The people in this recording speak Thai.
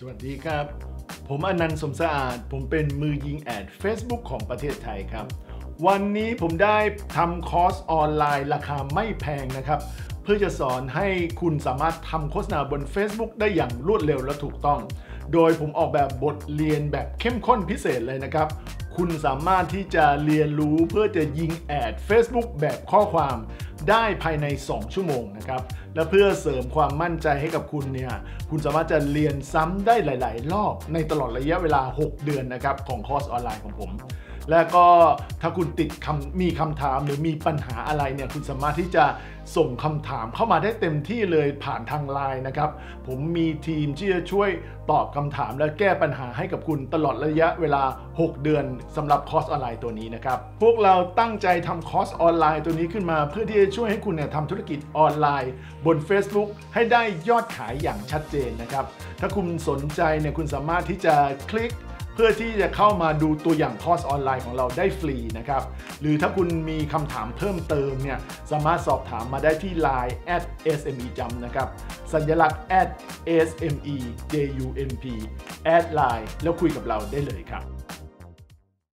สวัสดีครับผมอนันต์สมสะอาดผมเป็นมือยิงแอด Facebook ของประเทศไทยครับวันนี้ผมได้ทำคอร์สออนไลน์ราคาไม่แพงนะครับเพื่อจะสอนให้คุณสามารถทำโฆษณาบน Facebook ได้อย่างรวดเร็วและถูกต้องโดยผมออกแบบบทเรียนแบบเข้มข้นพิเศษเลยนะครับคุณสามารถที่จะเรียนรู้เพื่อจะยิงแอด Facebook แบบข้อความได้ภายใน2ชั่วโมงนะครับและเพื่อเสริมความมั่นใจให้กับคุณเนี่ยคุณสามารถจะเรียนซ้ำได้หลายๆรอบในตลอดระยะเวลา6เดือนนะครับของคอร์สออนไลน์ของผมและก็ถ้าคุณมีคำถามหรือมีปัญหาอะไรเนี่ยคุณสามารถที่จะส่งคำถามเข้ามาได้เต็มที่เลยผ่านทางไลน์นะครับผมมีทีมที่จะช่วยตอบคำถามและแก้ปัญหาให้กับคุณตลอดระยะเวลา6เดือนสำหรับคอร์สออนไลน์ตัวนี้นะครับพวกเราตั้งใจทำคอร์สออนไลน์ตัวนี้ขึ้นมาเพื่อที่จะช่วยให้คุณเนี่ยทำธุรกิจออนไลน์บน Facebook ให้ได้ยอดขายอย่างชัดเจนนะครับถ้าคุณสนใจเนี่ยคุณสามารถที่จะคลิกเพื่อที่จะเข้ามาดูตัวอย่างคอร์สออนไลน์ของเราได้ฟรีนะครับหรือถ้าคุณมีคำถามเพิ่มเติมเนี่ยสามารถสอบถามมาได้ที่ Line @smejump นะครับสัญลักษณ์ @smejump แอดไลน์แล้วคุยกับเราได้เลยครับ